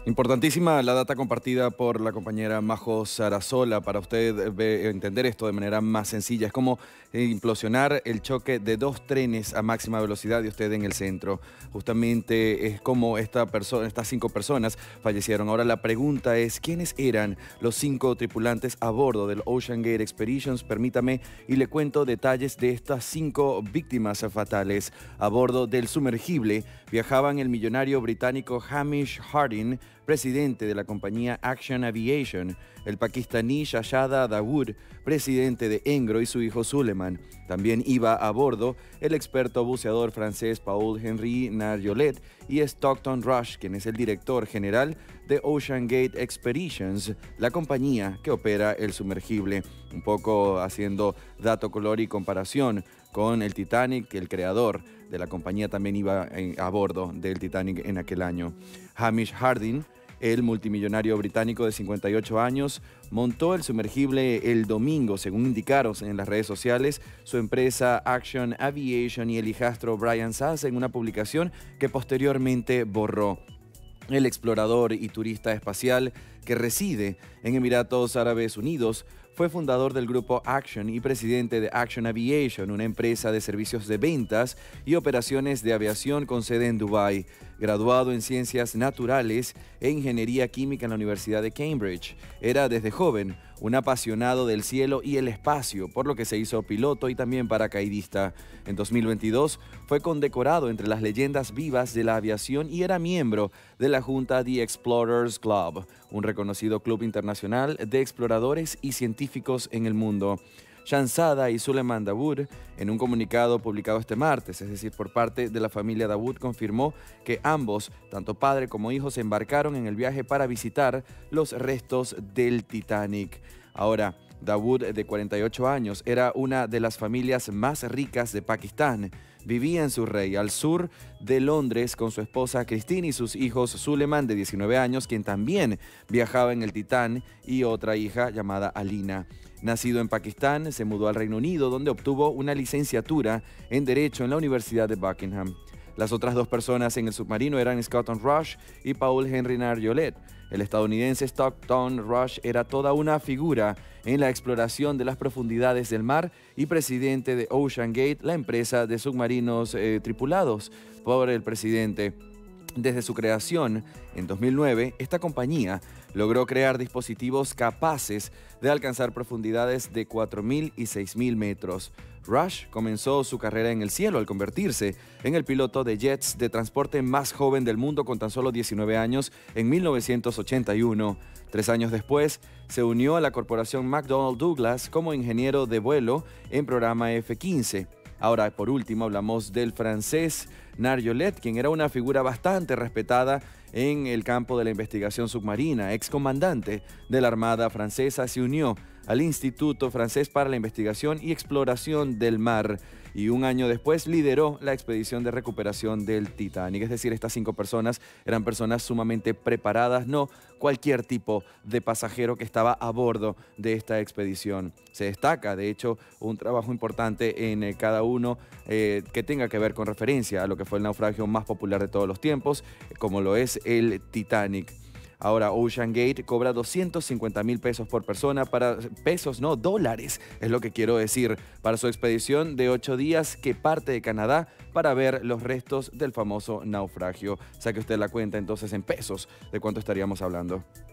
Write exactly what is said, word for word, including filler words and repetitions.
Importantísima la data compartida por la compañera Majo Sarasola para usted ve- entender esto de manera más sencilla. Es como implosionar el choque de dos trenes a máxima velocidad y usted en el centro. Justamente es como esta persona, estas cinco personas fallecieron. Ahora la pregunta es, ¿quiénes eran los cinco tripulantes a bordo del Ocean Gate Expeditions? Permítame y le cuento detalles de estas cinco víctimas fatales. A bordo del sumergible viajaban el millonario británico Hamish Harding, presidente de la compañía Action Aviation, el pakistaní Shahzada Dawood, presidente de Engro, y su hijo Suleiman. También iba a bordo el experto buceador francés Paul-Henri Nargeolet y Stockton Rush, quien es el director general de Ocean Gate Expeditions, la compañía que opera el sumergible. Un poco haciendo dato, color y comparación con el Titanic, el creador de la compañía también iba en, a bordo del Titanic en aquel año. Hamish Harding, el multimillonario británico de cincuenta y ocho años, montó el sumergible el domingo, según indicaron en las redes sociales su empresa Action Aviation y el hijastro Brian Sass en una publicación que posteriormente borró. El explorador y turista espacial que reside en Emiratos Árabes Unidos fue fundador del grupo Action y presidente de Action Aviation, una empresa de servicios de ventas y operaciones de aviación con sede en Dubái. Graduado en Ciencias Naturales e Ingeniería Química en la Universidad de Cambridge, era desde joven un apasionado del cielo y el espacio, por lo que se hizo piloto y también paracaidista. En dos mil veintidós fue condecorado entre las leyendas vivas de la aviación y era miembro de la Junta The Explorers Club, un reconocido club internacional de exploradores y científicos en el mundo. Shahzada y Suleiman Dawood, en un comunicado publicado este martes, es decir, por parte de la familia Dawood, confirmó que ambos, tanto padre como hijo, se embarcaron en el viaje para visitar los restos del Titanic. Ahora, Dawood, de cuarenta y ocho años, era una de las familias más ricas de Pakistán. Vivía en Surrey, al sur de Londres, con su esposa Christine y sus hijos Suleiman, de diecinueve años, quien también viajaba en el Titán, y otra hija llamada Alina. Nacido en Pakistán, se mudó al Reino Unido, donde obtuvo una licenciatura en Derecho en la Universidad de Buckingham. Las otras dos personas en el submarino eran Stockton Rush y Paul-Henri Nargeolet. El estadounidense Stockton Rush era toda una figura en la exploración de las profundidades del mar y presidente de Ocean Gate, la empresa de submarinos eh, tripulados por el presidente. Desde su creación en dos mil nueve, esta compañía logró crear dispositivos capaces de alcanzar profundidades de cuatro mil y seis mil metros. Rush comenzó su carrera en el cielo al convertirse en el piloto de jets de transporte más joven del mundo con tan solo diecinueve años en mil novecientos ochenta y uno. Tres años después, se unió a la corporación McDonnell Douglas como ingeniero de vuelo en programa F quince. Ahora, por último, hablamos del francés Nargeolet, quien era una figura bastante respetada en el campo de la investigación submarina. Excomandante de la Armada Francesa, se unió al Instituto Francés para la Investigación y Exploración del Mar y un año después lideró la expedición de recuperación del Titanic. Es decir, estas cinco personas eran personas sumamente preparadas, no cualquier tipo de pasajero que estaba a bordo de esta expedición. Se destaca, de hecho, un trabajo importante en eh, cada uno eh, que tenga que ver con referencia a lo que fue el naufragio más popular de todos los tiempos, como lo es el Titanic. Ahora, Ocean Gate cobra doscientos cincuenta mil pesos por persona, para pesos, no, dólares, es lo que quiero decir, para su expedición de ocho días que parte de Canadá para ver los restos del famoso naufragio. Saque usted la cuenta entonces en pesos de cuánto estaríamos hablando.